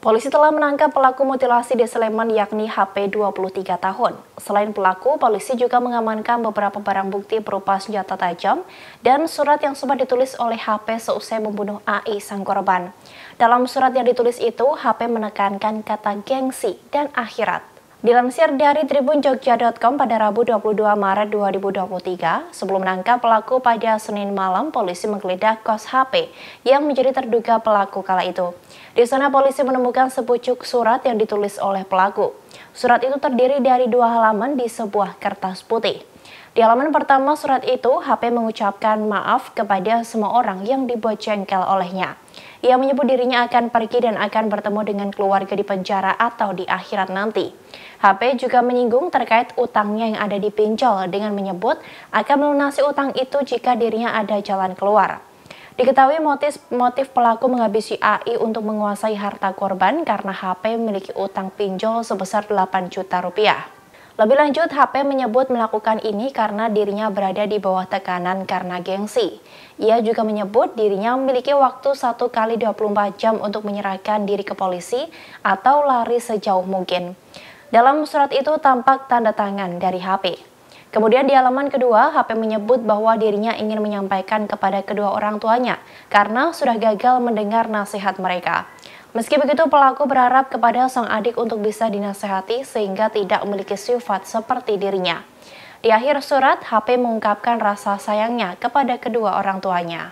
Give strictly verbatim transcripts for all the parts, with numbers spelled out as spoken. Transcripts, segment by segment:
Polisi telah menangkap pelaku mutilasi di Sleman yakni H P dua puluh tiga tahun. Selain pelaku, polisi juga mengamankan beberapa barang bukti berupa senjata tajam dan surat yang sempat ditulis oleh H P seusai membunuh A I sang korban. Dalam surat yang ditulis itu, H P menekankan kata gengsi dan akhirat. Dilansir dari Tribun Jogja titik com pada Rabu dua puluh dua Maret dua ribu dua puluh tiga, sebelum menangkap pelaku pada Senin malam, polisi menggeledah kos H P yang menjadi terduga pelaku kala itu. Di sana polisi menemukan sepucuk surat yang ditulis oleh pelaku. Surat itu terdiri dari dua halaman di sebuah kertas putih. Di halaman pertama surat itu, H P mengucapkan maaf kepada semua orang yang dibuat jengkel olehnya. Ia menyebut dirinya akan pergi dan akan bertemu dengan keluarga di penjara atau di akhirat nanti. H P juga menyinggung terkait utangnya yang ada di pinjol dengan menyebut akan melunasi utang itu jika dirinya ada jalan keluar. Diketahui motif, motif pelaku menghabisi A I untuk menguasai harta korban karena H P memiliki utang pinjol sebesar delapan juta rupiah. Lebih lanjut, H P menyebut melakukan ini karena dirinya berada di bawah tekanan karena gengsi. Ia juga menyebut dirinya memiliki waktu satu kali dua puluh empat jam untuk menyerahkan diri ke polisi atau lari sejauh mungkin. Dalam surat itu tampak tanda tangan dari H P. Kemudian di halaman kedua, H P menyebut bahwa dirinya ingin menyampaikan kepada kedua orang tuanya karena sudah gagal mendengar nasihat mereka. Meski begitu, pelaku berharap kepada sang adik untuk bisa dinasehati sehingga tidak memiliki sifat seperti dirinya. Di akhir surat, H P mengungkapkan rasa sayangnya kepada kedua orang tuanya.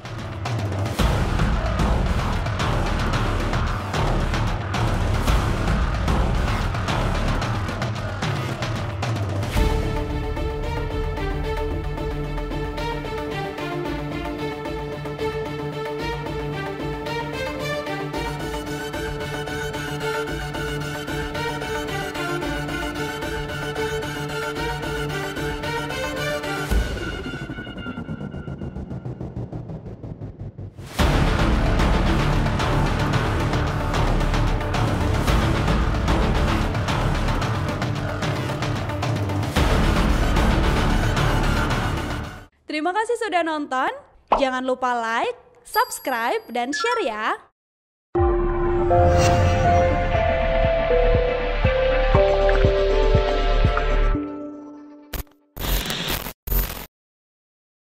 Terima kasih sudah nonton, jangan lupa like, subscribe, dan share ya!